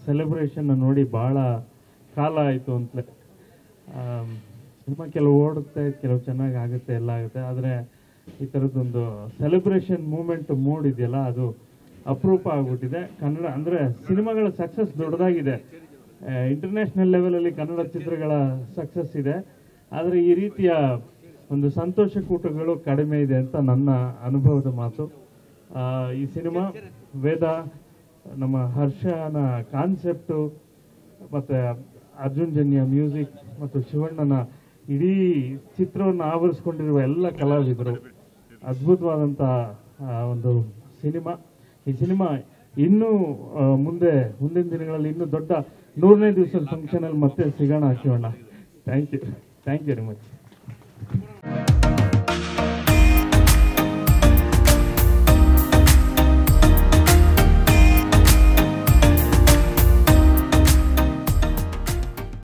Celebration ನೋಡಿ ಭಾಳ ಕಾಲ ಆಯಿತು ಅಂತಲೇ. ಸಿನಿಮಾ ಕೆಲವು ಓಡುತ್ತೆ, ಕೆಲವು ಚೆನ್ನಾಗಿ ಆಗುತ್ತೆ, ಎಲ್ಲ ಆಗುತ್ತೆ. ಆದರೆ ಈ ಥರದ್ದೊಂದು ಸೆಲೆಬ್ರೇಷನ್ ಮೂಮೆಂಟ್ ಮೂಡ್ ಇದೆಯಲ್ಲ, ಅದು ಅಪರೂಪ ಆಗ್ಬಿಟ್ಟಿದೆ. ಕನ್ನಡ ಅಂದರೆ ಸಿನಿಮಾಗಳ ಸಕ್ಸಸ್ ದೊಡ್ಡದಾಗಿದೆ, ಇಂಟರ್ನ್ಯಾಷನಲ್ ಲೆವೆಲಲ್ಲಿ ಕನ್ನಡ ಚಿತ್ರಗಳ ಸಕ್ಸಸ್ ಇದೆ. ಆದರೆ ಈ ರೀತಿಯ ಒಂದು ಸಂತೋಷ ಕೂಟಗಳು ಕಡಿಮೆ ಇದೆ ಅಂತ ನನ್ನ ಅನುಭವದ ಮಾತು. ಈ ಸಿನಿಮಾ ವೇದ, ನಮ್ಮ ಹರ್ಷನ ಕಾನ್ಸೆಪ್ಟು, ಮತ್ತು ಅರ್ಜುನ್ ಜನ್ಯ ಮ್ಯೂಸಿಕ್ ಮತ್ತು ಶಿವಣ್ಣನ ಇಡೀ ಚಿತ್ರವನ್ನು ಆವರಿಸ್ಕೊಂಡಿರುವ ಎಲ್ಲ ಕಲಾವಿದರು, ಅದ್ಭುತವಾದಂಥ ಒಂದು ಸಿನಿಮಾ. ಈ ಸಿನಿಮಾ ಇನ್ನೂ ಮುಂದಿನ ದಿನಗಳಲ್ಲಿ ಇನ್ನೂ ದೊಡ್ಡ 100ನೇ ದಿವಸದ ಫಂಕ್ಷನಲ್ಲಿ ಮತ್ತೆ ಸಿಗೋಣ Shivanna. Thank you very much.